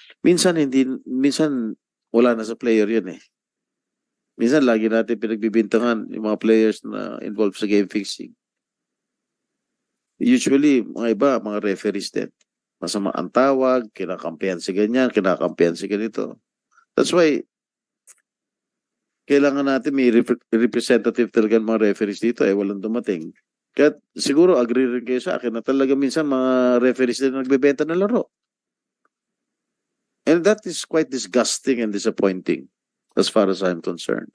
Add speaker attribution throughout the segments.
Speaker 1: minsan wala na sa player yun eh. Minsan lagi natin pinagbibintangan yung mga players na involved sa game fixing. Usually, mga iba, mga referees din. Masama ang tawag, kinakampihan si ganyan, kinakampihan si ganito. That's why, kailangan natin may representative talaga mga referees dito walang dumating. Kaya siguro agree rin kayo sa akin na talaga minsan mga referees din nagbebenta ng laro. And that is quite disgusting and disappointing as far as I'm concerned.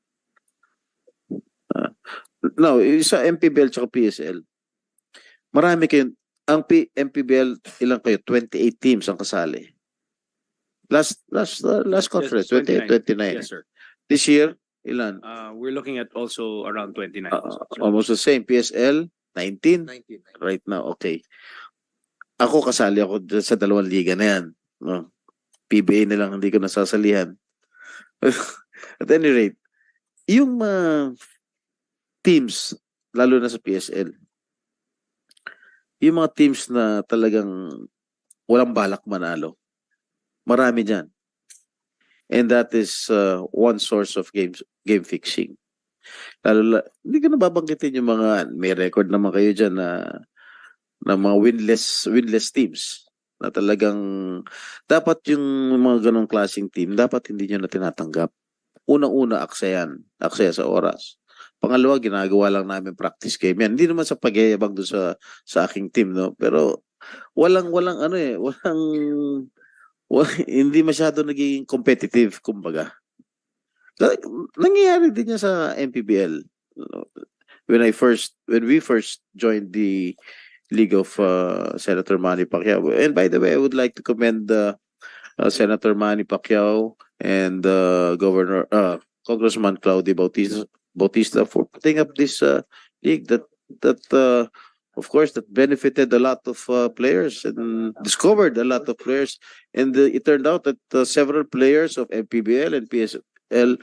Speaker 1: Now, sa MPBL at PSL, marami kayo, ang MPBL, ilang kayo? 28 teams ang kasali. Last conference,
Speaker 2: Yes,
Speaker 1: 28, 29.
Speaker 2: Yes, sir.
Speaker 1: This year, ilan?
Speaker 2: We're looking at also around 29.
Speaker 1: Almost the same. PSL, 19?
Speaker 3: 19.
Speaker 1: Right now, okay. Ako, kasali ako sa dalawang liga na yan. No? PBA na lang, hindi ko nasasalihan. At any rate, yung teams, lalo na sa PSL, yung mga teams na talagang walang balak manalo, marami dyan. And that is one source of game fixing. Lalo, hindi ko nababanggitin yung mga, may record naman kayo dyan na mga winless teams na talagang dapat yung mga ganong klaseng team, dapat hindi nyo na tinatanggap. Unang-una, aksaya sa oras. Pangalawa, ginagawa lang namin practice game yan. Hindi naman sa pagyayabang doon sa aking team, no? Pero walang hindi masyado naging competitive, kumbaga. Nangyayari din yan sa MPBL. When we first joined the League of Senator Manny Pacquiao. And by the way, I would like to commend Senator Manny Pacquiao and Congressman Claudio Bautista for putting up this league that of course that benefited a lot of players and discovered a lot of players, and it turned out that several players of MPBL and PSL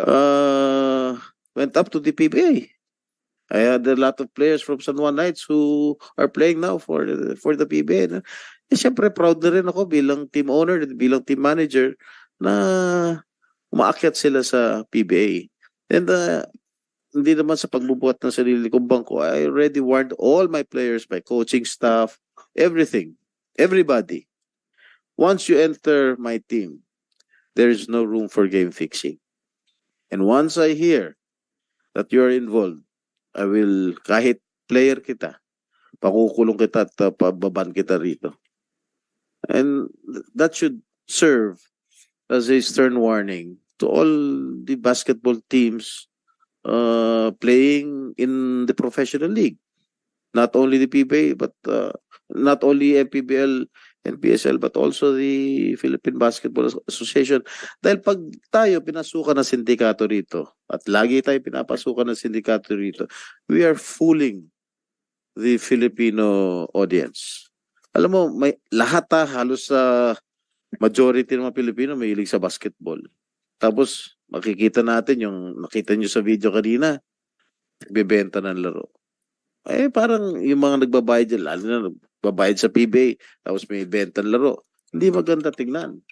Speaker 1: went up to the PBA. I had a lot of players from San Juan Knights who are playing now for the PBA. Siyempre proud na rin ako bilang team owner, bilang team manager na umaakyat sila sa PBA. And hindi naman sa pagbubuhat ng sarili kong bangko, I already warned all my players, my coaching staff, everything, everybody. Once you enter my team, there is no room for game fixing. And once I hear that you are involved, I will, kahit player kita, pakukulong kita at pababan kita rito. And that should serve as a stern warning to all the basketball teams playing in the professional league. Not only the PBA, but not only MPBL and PSL, but also the Philippine Basketball Association. Dahil pag tayo pinasukan ng sindikato rito, at lagi tayo pinapasukan ng sindikato rito, we are fooling the Filipino audience. Alam mo, may lahat halos sa majority ng mga Pilipino may hilig sa basketball. Tapos, makikita natin yung nakita nyo sa video kanina, nagbebenta ng laro. Parang yung mga nagbabayad dyan, lalo na nagbabayad sa PBA, tapos may benta ng laro. Hindi maganda tingnan.